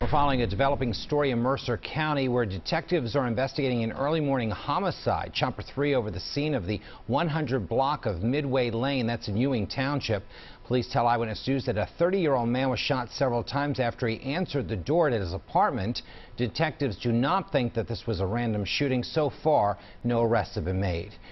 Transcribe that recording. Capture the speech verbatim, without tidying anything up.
We're following a developing story in Mercer County where detectives are investigating an early morning homicide. Chopper three over the scene of the one hundred block of Midway Lane, that's in Ewing Township. Police tell Eyewitness News that a thirty-year-old man was shot several times after he answered the door at his apartment. Detectives do not think that this was a random shooting. So far, no arrests have been made.